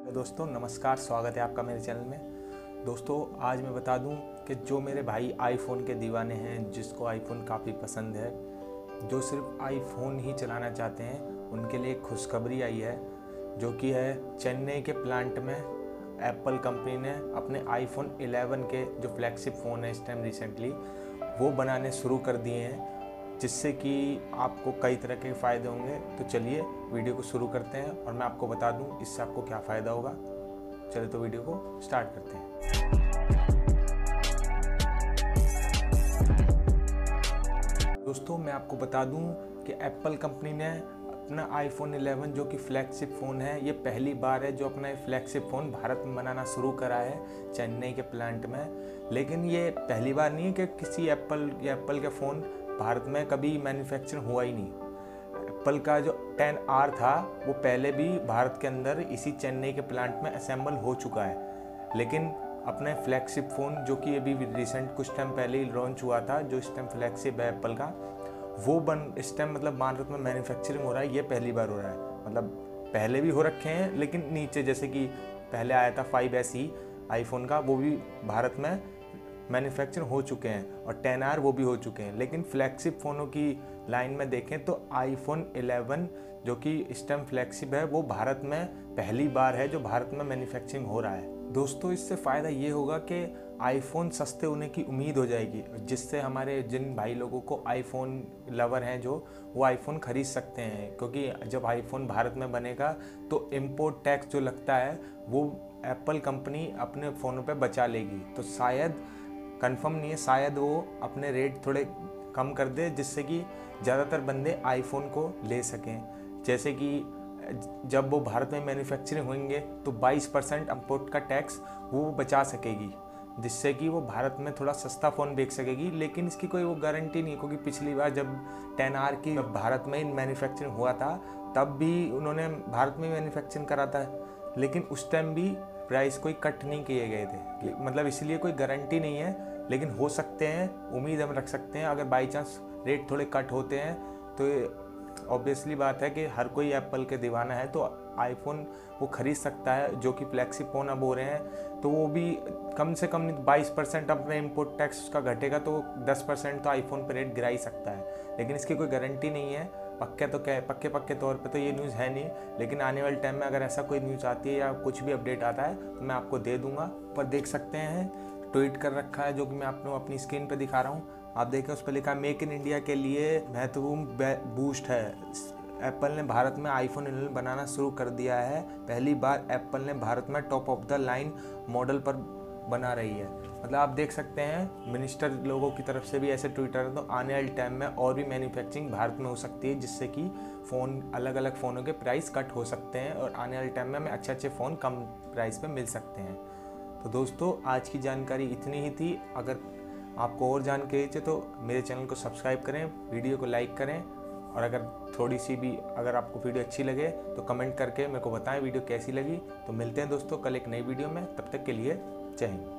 दोस्तों नमस्कार, स्वागत है आपका मेरे चैनल में। दोस्तों आज मैं बता दूं कि जो मेरे भाई आईफोन के दीवाने हैं, जिसको आईफोन काफ़ी पसंद है, जो सिर्फ आईफोन ही चलाना चाहते हैं, उनके लिए एक खुशखबरी आई है, जो कि है चेन्नई के प्लांट में एप्पल कंपनी ने अपने आईफोन 11 के जो फ्लैगशिप फ़ोन है इस टाइम रिसेंटली वो बनाने शुरू कर दिए हैं, जिससे कि आपको कई तरह के फ़ायदे होंगे। तो चलिए वीडियो को शुरू करते हैं और मैं आपको बता दूं इससे आपको क्या फ़ायदा होगा। चलिए तो वीडियो को स्टार्ट करते हैं। दोस्तों मैं आपको बता दूं कि एप्पल कंपनी ने अपना आईफोन 11 जो कि फ्लैगशिप फ़ोन है, ये पहली बार है जो अपना फ्लैगशिप फ़ोन भारत में बनाना शुरू करा है चेन्नई के प्लांट में। लेकिन ये पहली बार नहीं है कि किसी एप्पल का फ़ोन भारत में कभी मैन्युफैक्चरिंग हुआ ही नहीं। एप्पल का जो 10R था वो पहले भी भारत के अंदर इसी चेन्नई के प्लांट में असेंबल हो चुका है। लेकिन अपने फ्लैगशिप फ़ोन जो कि अभी रिसेंट कुछ टाइम पहले ही लॉन्च हुआ था, जो इस टाइम फ्लैगशिप है एप्पल का, वो इस टाइम मतलब भारत में मैन्युफैक्चरिंग हो रहा है। ये पहली बार हो रहा है, मतलब पहले भी हो रखे हैं लेकिन नीचे, जैसे कि पहले आया था 5SE आईफोन का, वो भी भारत में मैन्युफैक्चर हो चुके हैं, और 10R वो भी हो चुके हैं। लेकिन फ्लैगशिप फ़ोनों की लाइन में देखें तो आईफोन 11 जो कि इस टाइम फ्लैगशिप है, वो भारत में पहली बार है जो भारत में मैन्युफैक्चरिंग हो रहा है। दोस्तों इससे फ़ायदा ये होगा कि आईफोन सस्ते होने की उम्मीद हो जाएगी, जिससे हमारे जिन भाई लोगों को आईफोन लवर हैं जो वो आईफोन ख़रीद सकते हैं, क्योंकि जब आईफोन भारत में बनेगा तो इम्पोर्ट टैक्स जो लगता है वो एप्पल कंपनी अपने फ़ोनों पे बचा लेगी। तो शायद, कंफर्म नहीं है, शायद वो अपने रेट थोड़े कम कर दे, जिससे कि ज़्यादातर बंदे आईफोन को ले सकें। जैसे कि जब वो भारत में मैन्युफैक्चरिंग होंगे तो 20% इम्पोर्ट का टैक्स वो बचा सकेगी, जिससे कि वो भारत में थोड़ा सस्ता फ़ोन बेच सकेगी। लेकिन इसकी कोई वो गारंटी नहीं है, क्योंकि पिछली बार जब 10R की भारत में मैन्युफैक्चरिंग हुआ था तब भी उन्होंने भारत में मैन्युफैक्चरिंग करा था, लेकिन उस टाइम भी प्राइस कोई कट नहीं किए गए थे। मतलब इसलिए कोई गारंटी नहीं है, लेकिन हो सकते हैं, उम्मीद हम रख सकते हैं। अगर बाई चांस रेट थोड़े कट होते हैं तो ऑब्वियसली बात है कि हर कोई एप्पल के दीवाना है तो आईफोन वो ख़रीद सकता है। जो कि फ्लैगशिप फ़ोन अब हो रहे हैं तो वो भी कम से कम 22% अपने इम्पोर्ट टैक्स उसका घटेगा, तो 10% तो आईफोन पर रेट गिरा ही सकता है। लेकिन इसकी कोई गारंटी नहीं है, पक्के तौर पे तो ये न्यूज़ है नहीं। लेकिन आने वाले टाइम में अगर ऐसा कोई न्यूज़ आती है या कुछ भी अपडेट आता है तो मैं आपको दे दूंगा। पर देख सकते हैं ट्वीट कर रखा है, जो कि मैं आपको अपनी स्क्रीन पे दिखा रहा हूँ। आप देखें, उस पर लिखा मेक इन इंडिया के लिए महत्वपूर्ण बूस्ट है। एप्पल ने भारत में आईफोन 11 बनाना शुरू कर दिया है। पहली बार एप्पल ने भारत में top of the line model पर बना रही है। मतलब आप देख सकते हैं मिनिस्टर लोगों की तरफ से भी ऐसे ट्विटर है, तो आने वाले टाइम में और भी मैन्युफैक्चरिंग भारत में हो सकती है, जिससे कि फ़ोन, अलग अलग फ़ोनों के प्राइस कट हो सकते हैं और आने वाले टाइम में हमें अच्छे फ़ोन कम प्राइस पे मिल सकते हैं। तो दोस्तों आज की जानकारी इतनी ही थी। अगर आपको और जानकारी चाहिए तो मेरे चैनल को सब्सक्राइब करें, वीडियो को लाइक करें, और अगर थोड़ी सी भी अगर आपको वीडियो अच्छी लगे तो कमेंट करके मेरे को बताएं वीडियो कैसी लगी। तो मिलते हैं दोस्तों कल एक नई वीडियो में, तब तक के लिए जय हिंद।